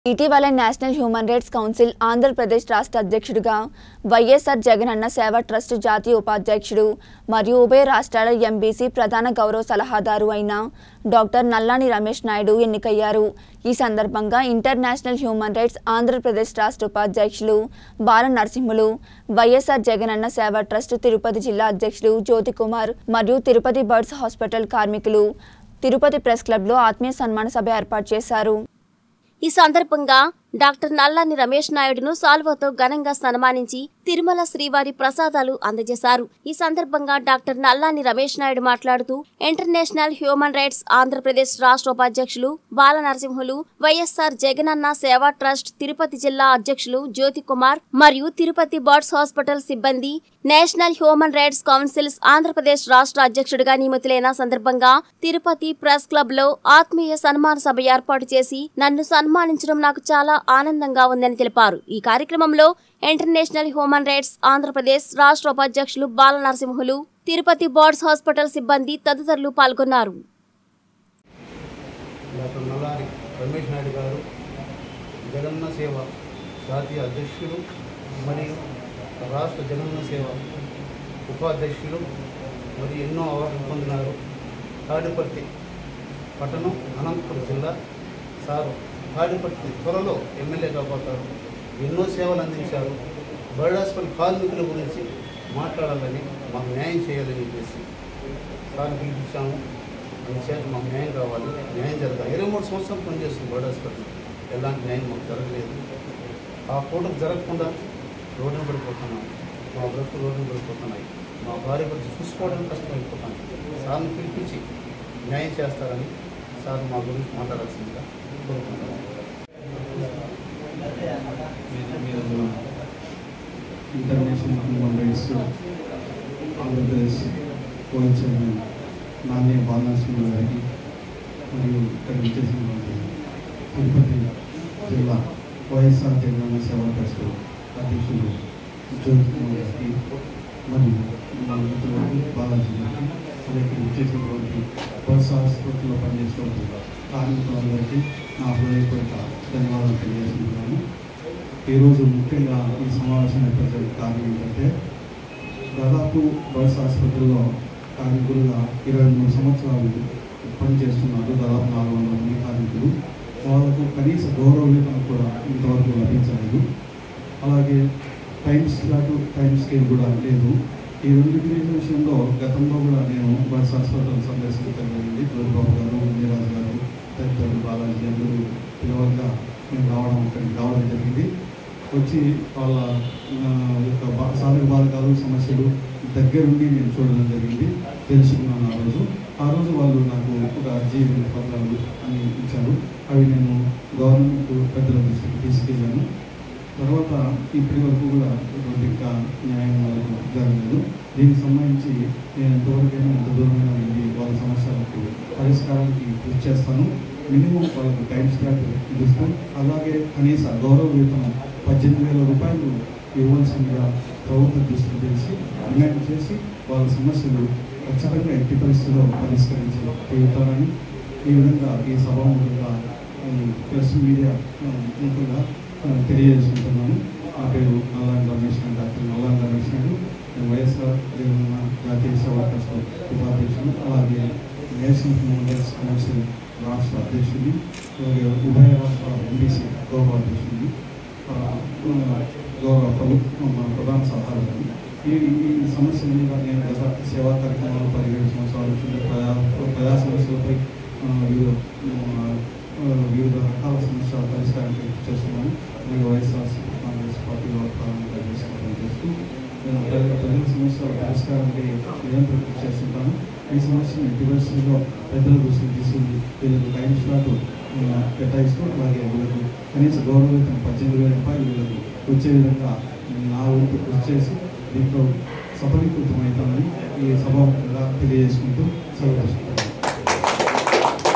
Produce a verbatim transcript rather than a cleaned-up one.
ఇటీవల national human rights council Andhra Pradesh రాష్ట్ర అధ్యక్షుడిగా వైఎస్ఆర్ జగనన్న సేవ ట్రస్ట్ జాతీయ ఉపాధ్యక్షుడు మరియు ఉభయ రాష్ట్రాల ఎంబీసీ ప్రధాన గౌరవ సలహాదారు అయిన డాక్టర్ నల్లాని రమేష్ నాయుడు ఎన్నికయ్యారు। ఈ సందర్భంగా ఇంటర్నేషనల్ హ్యూమన్ రైట్స్ ఆంధ్రప్రదేశ్ రాష్ట్ర ఉపాధ్యక్షులు బాల నరసింహులు, వైఎస్ఆర్ జగనన్న సేవ ట్రస్ట్ తిరుపతి జిల్లా అధ్యక్షులు జ్యోతి కుమార్ మరియు తిరుపతి బర్డ్స్ హాస్పిటల్ కార్మికులు తిరుపతి ప్రెస్ క్లబ్లో ఆత్మీయ సన్మాన సభ ఏర్పాటు చేశారు। ఈ సందర్భంగా డాక్టర్ నల్లాని రమేష్ నాయుడును సాల్వతో ఘనంగా సన్మానించి తిరుమల శ్రీవారి ప్రసాదాలు అందజేశారు। ఈ సందర్భంగా డాక్టర్ నల్లాని రమేష్ నాయుడు మాట్లాడుతూ ఇంటర్నేషనల్ హ్యూమన్ రైట్స్ ఆంధ్రప్రదేశ్ రాష్ట్ర ఉపాధ్యక్షులు బాల నరసింహులు, వైఎస్ఆర్ జగనన్న సేవా ట్రస్ట్ తిరుపతి జిల్లా అధ్యక్షులు జ్యోతి కుమార్ మరియు తిరుపతి బర్డ్స్ హాస్పిటల్ సిబ్బంది national human rights council Andhra Pradesh రాష్ట్ర అధ్యక్షుడిగా నియమితులైన సందర్భంగా తిరుపతి ప్రెస్ క్లబ్ లో ఆత్మీయ సన్మాన సభ ఏర్పాటు చేసి నన్ను సన్మానించడం నాకు చాలా ఆనందంగా ఉందని తెలిపారు। ఈ కార్యక్రమంలో ఇంటర్నేషనల్ హ్యూమన్ రైట్స్ ఆంధ్రప్రదేశ్ రాష్ట్ర ఉపాధ్యక్షులు బాల నరసింహులు, తిరుపతి బర్డ్స్ హాస్పిటల్ సిబ్బంది తదితరులు పాల్గొన్నారు। డాక్టర్ నల్లాని రమేష్ నాయుడు గారు జగనన్న సేవ జాతీయ అధ్యక్షులు మరియు రాష్ట్ర జగనన్న సేవ ఉపాధ్యక్షులు మరియు ఎన్నో అవార్డులు పొందినారు। తాడిపత్రి పట్టణం అనంతపురం జిల్లా సారు తాడిపత్రి త్వరలో ఎమ్మెల్యే కాబోతారు। ఎన్నో సేవలు అందించారు। బర్డ్ హాస్పిటల్ కార్మికుల గురించి మాట్లాడాలని, మాకు న్యాయం చేయాలని చెప్పేసి సార్ పిలిపించాము। అందుచేత మాకు న్యాయం కావాలి, న్యాయం జరగాలి। ఇరవై మూడు సంవత్సరాలు పనిచేస్తుంది బర్డ్ హాస్పిటల్, ఎలాంటి న్యాయం మాకు జరగలేదు। ఆ పూటకు జరగకుండా రోడ్డును పడిపోతున్నాం, మా బ్రతుకు రోడ్డును పడిపోతున్నాయి, మా భార్య గురించి చూసుకోవడానికి కష్టమైపోతాం। సార్ని పిలిపించి న్యాయం చేస్తారని సార్ మా గురించి మాట్లాడాల్సిందిగా కోరుకుంటున్నాను। International human rights Andhra Pradesh vice chairman Nani Bala Narasimha గారికి మరియు ఇక్కడ విచ్చేసినటువంటి తిరుపతి జిల్లా వైఎస్ఆర్ జగనన్న సేవా ట్రస్ట్ అధ్యక్షులు జ్యోతి కుమార్ గారికి మరియు మా మిత్రులకి బాలాజీ గారికి అలాగే విచ్చేసినటువంటి బర్డ్స్ హాస్పిటల్లో పనిచేసినటువంటి కార్మికులందరికీ నా హృదయపూర్వక ధన్యవాదాలు తెలియజేస్తున్నాను। ఈరోజు ముఖ్యంగా ఈ సమావేశం ఏర్పడే కారణం ఏంటంటే దాదాపు బర్డ్స్ హాస్పిటల్లో కార్మికులుగా ఇరవై మూడు సంవత్సరాలు పనిచేస్తున్నారు। దాదాపు నాలుగు వందల మంది కార్మికులు, వాళ్ళకు కనీస గౌరవ వేతనం కూడా ఇంతవరకు లభించలేదు। అలాగే టైం స్లాట్ టైం స్కేల్ కూడా లేదు। ఈ రెండింటి విషయంలో గతంలో కూడా నేను బర్డ్స్ హాస్పిటల్ సందర్శించడం జరిగింది। జ్యోతిబాబు గారు, నీరాజు గారు, తదితరులు బాలాజీ అందరూ పిలవగా మేము రావడం ఇక్కడికి రావడం జరిగింది। వచ్చి వాళ్ళ యొక్క సాధక బాధకాలు సమస్యలు దగ్గరుండి నేను చూడడం జరిగింది, తెలుసుకున్నాను। ఆ రోజు ఆ రోజు వాళ్ళు నాకు ఒక అర్జీ పత్రాలు అని ఇచ్చారు, అవి నేను గవర్నమెంట్ పెద్దల దృష్టికి తీసుకెళ్ళాను। తర్వాత ఇప్పటి వరకు కూడా ఇటువంటి ఇంకా న్యాయం వాళ్ళకు జరగలేదు। దీనికి సంబంధించి నేను ఎంతవరకైనా ఎంత దూరమైనా వెళ్ళి వాళ్ళ సమస్యలకు పరిష్కారానికి కృషి చేస్తాను। మినిమం వాళ్ళకు టైం స్లాట్ ఇస్తాం, అలాగే కనీస గౌరవ వేతనం పద్దెనిమిది వేల రూపాయలు ఇవ్వాల్సిందిగా ప్రభుత్వ దృష్టికి తెలిసి డిమాండ్ చేసి వాళ్ళ సమస్యలు ఖచ్చితంగా ఎట్టి పరిస్థితుల్లో పరిష్కరించి తీరుతారని ఈ విధంగా ఈ సభాముఖంగా ప్రెస్ మీడియా ముఖ్యంగా తెలియజేసుకుంటున్నాను। నా పేరు నల్లాని రమేష్ నాయుడు, డాక్టర్ నల్లాని రమేష్ నాయుడు, వైఎస్ఆర్ జగనన్న జాతీయ సేవా ట్రస్ట్ ఉపాధ్యక్షుడు, అలాగే నేషనల్ హ్యూమన్ రైట్స్ కౌన్సిల్ రాష్ట్ర అధ్యక్షుడిని, అలాగే ఉభయ రాష్ట్ర ఎంబీసీ గౌరవ అధ్యక్షుడిని, గౌరవ ప్రభుత్వం మన ప్రధాన సలహాదారు। ఈ ఈ సమస్య మీద నేను గత సేవా కార్యక్రమాలు పదిహేడు సంవత్సరాలు ప్రజా ప్రజా సమస్యలపై వివిధ వివిధ రకాల సమస్యల పరిష్కారానికి చేస్తున్నాను। మరియు వైఎస్ఆర్ కాంగ్రెస్ పార్టీలో ప్రారంభంగా చేసుకోవడం చేస్తూ ప్రజల సమస్యల పరిష్కారానికి నిరంతరం కృషి చేస్తుంటాను। ఈ సమస్యను ఎట్టి పరిస్థితుల్లో పెద్దల దృష్టికి తీసుకుని వీళ్ళకి టైం స్లాట్ కేటాయిస్తూ, అలాగే వీళ్ళకు కనీస గౌరవ వేతనం పద్దెనిమిది వేల రూపాయలు వీళ్ళకు వచ్చే విధంగా నా వంతు కృషి చేసి దీంట్లో సఫలీకృతమవుతామని ఈ సభ తెలియజేసుకుంటూ సెలవు తీసుకుంటాను।